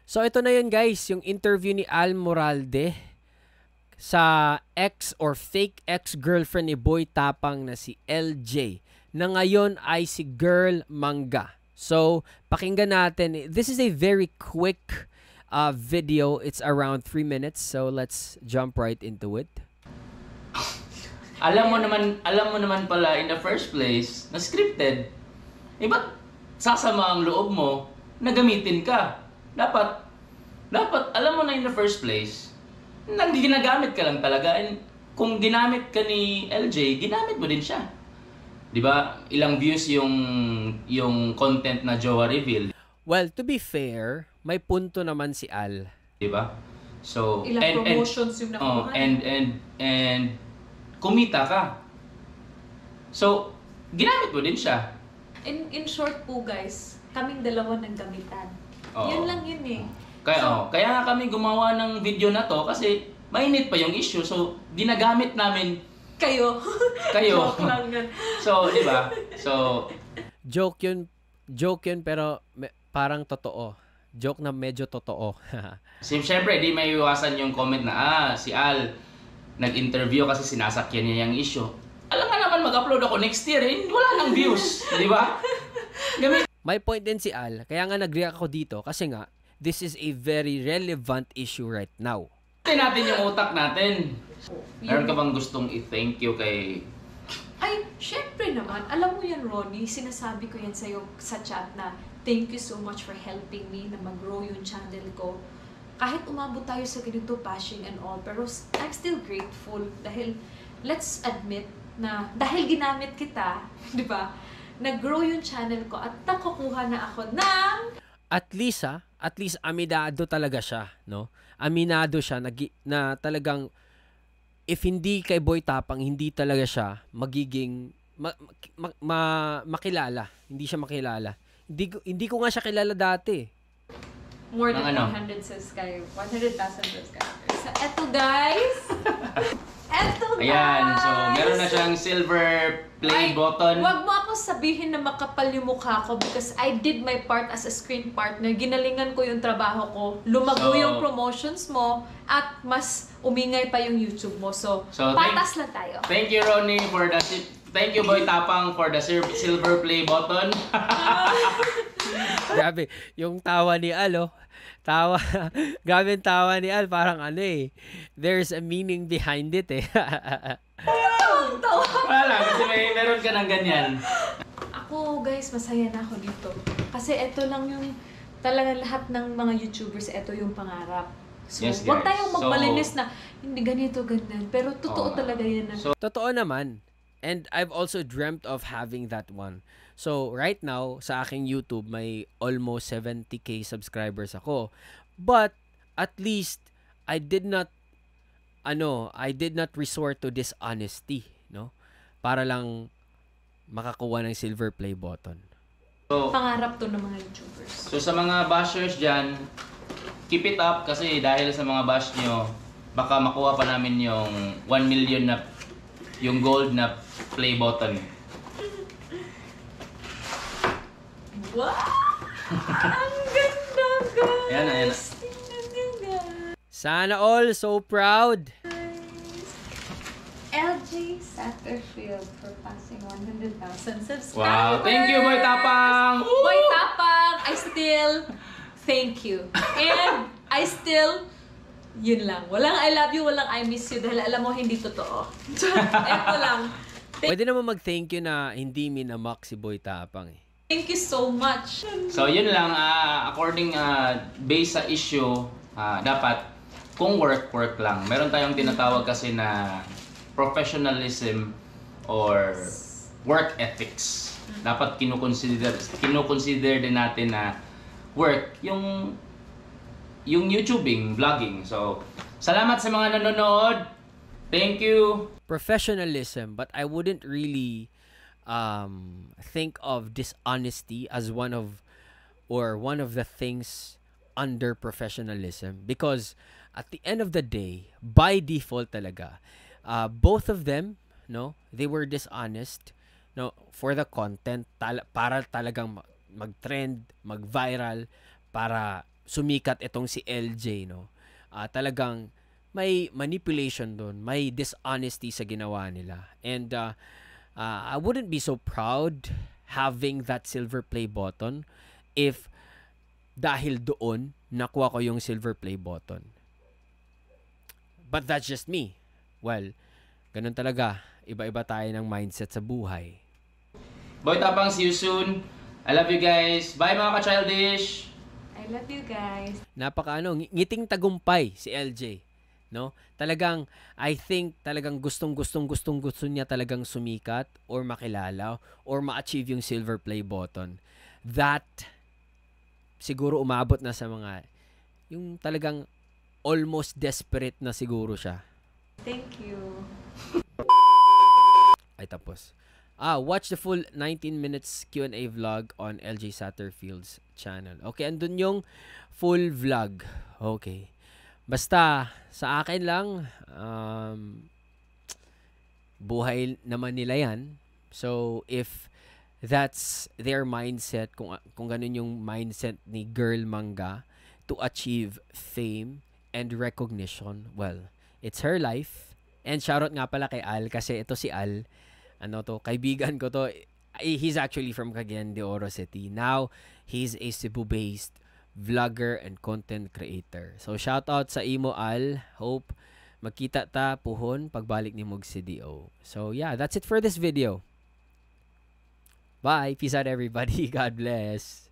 So ito na yun guys, yung interview ni Al Moralde sa ex or fake ex-girlfriend ni Boy Tapang na si LJ na ngayon ay si Girl Mangga. So pakinggan natin. This is a very quick video. It's around 3 minutes. So let's jump right into it. Alam mo naman pala in the first place na scripted. Ba't sasama ang loob mo na gamitin ka? Dapat alam mo na in the first place na ginagamit ka lang talaga. And kung ginamit ka ni LJ, ginamit mo din siya. 'Di ba? Ilang views yung content na Jowa reveal. Well, to be fair, may punto naman si Al. 'Di ba? So, ilang promotions yung nakuha. And kumita ka. So, ginamit mo din siya. In short po guys, kaming dalawa naggamitan. Yun lang yun eh. Kaya nga kami gumawa ng video na to kasi mainit pa yung issue. So, ginagamit namin kayo. Joke lang yun. So, di ba? So, joke yun pero parang totoo. Joke na medyo totoo. Siyempre, di may iwasan yung comment na, si Al, nag-interview kasi sinasakyan niya yung issue. Alam nga naman mag-upload ako next year, wala nang views. Di ba? May point din si Al. Kaya nga nag-react ako dito kasi nga, this is a very relevant issue right now. Tingnan natin yung utak natin. Meron ka bang gustong i-thank you kay... Ay, syempre naman. Alam mo yan, Ronnie, sinasabi ko yan sa'yo sa chat na thank you so much for helping me na mag-grow yung channel ko. Kahit umabot tayo sa ganito bashing and all, pero I'm still grateful dahil let's admit na dahil ginamit kita, di ba, nag-grow yung channel ko at nakakuha na ako ng... At least aminado talaga siya, no? Aminado siya na talagang if hindi kay Boy Tapang, hindi talaga siya magiging makilala. Hindi siya makilala. Hindi ko nga siya kilala dati. More than 100,000 subscribers. So, eto guys. Ayan, so meron na siyang silver play button. Wag mo ako sabihin na makapal yung mukha ko because I did my part as a screen partner. Ginalingan ko yung trabaho ko. Lumago yung promotions mo at mas umingay pa yung YouTube mo. So patas lang tayo. Thank you, Ronnie, for the thank you, Boy Tapang, for the silver play button. Grabe, yung tawa ni Al, grabe yung tawa ni Al, parang there's a meaning behind it eh. Wala lang, kasi meron ka ng ganyan. Ako guys, masaya na ako dito. Kasi ito lang yung, talaga lahat ng mga YouTubers, ito yung pangarap. So, yes, wag tayong magmalinis na, hindi ganito, ganyan. Pero totoo talaga yan. Totoo naman. And I've also dreamt of having that one. So, right now, sa aking YouTube, may almost 70k subscribers ako. But, at least, I did not resort to dishonesty, no? Para lang makakuha ng silver play button. So, pangarap to ng mga YouTubers. So, sa mga bashers dyan, keep it up kasi dahil sa mga bash nyo, baka makuha pa namin yung 1 million na, yung gold na play button. Wow! Ang ganda, guys! Ayan. Sana all, so proud! LG Satterfield for passing 100,000 subscribers! Wow! Thank you, Boy Tapang! Boy Tapang, I still thank you. And I still, yun lang. Walang I love you, walang I miss you dahil alam mo hindi totoo. Ito lang. Pwede naman mag-thank you na hindi minamak si Boy Tapang eh. Thank you so much. So yun lang, according based sa issue, dapat kung work lang. Meron tayong tinatawag kasi na professionalism or work ethics. Dapat kinukonsider din natin na work yung YouTubing, vlogging. So salamat sa mga nanonood. Thank you. Professionalism, but I wouldn't really think of dishonesty as one of the things under professionalism, because at the end of the day, by default talaga, both of them, no, they were dishonest, no, for the content para talagang mag-trend, mag-viral, para sumikat itong si LJ, no? Talagang may manipulation doon, may dishonesty sa ginawa nila. And I wouldn't be so proud having that silver play button if dahil doon nakuha ko yung silver play button. But that's just me. Well, ganun talaga. Iba-iba tayo ng mindset sa buhay. Boy Tapang, see you soon. I love you guys. Bye mga ka-childish. I love you guys. Ngiting tagumpay si LJ, no? Talagang I think talagang gusto niya talagang sumikat or makilala or ma-achieve yung silver play button. That siguro umabot na sa mga yung talagang almost desperate na siguro siya. Thank you. Ay tapos. Watch the full 19 minutes Q&A vlog on LJ Satterfield's channel. Okay, andun yung full vlog. Okay. Basta, sa akin lang, buhay naman nila yan. So, if that's their mindset, kung ganun yung mindset ni Girl Manga to achieve fame and recognition, well, it's her life. And shoutout nga pala kay Al, kasi ito si Al, kaibigan ko to. He's actually from Cagayan de Oro City. Now, he's a Cebu-based vlogger and content creator. So, shout out sa imo, Al. Hope magkita ta puhon pagbalik ni Mog CDO. So, yeah, that's it for this video. Bye. Peace out, everybody. God bless.